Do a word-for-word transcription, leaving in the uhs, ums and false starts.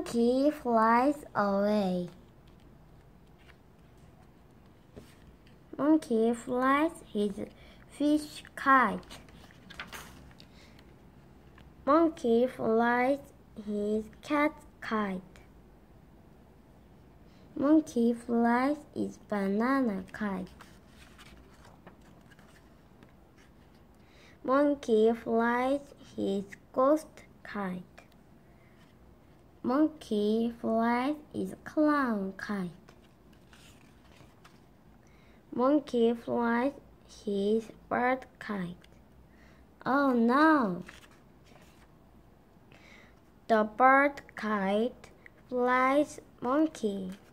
Monkey flies away. Monkey flies his fish kite. Monkey flies his cat kite. Monkey flies his banana kite. Monkey flies his ghost kite. Monkey flies his clown kite. Monkey flies his bird kite. Oh no! The bird kite flies monkey.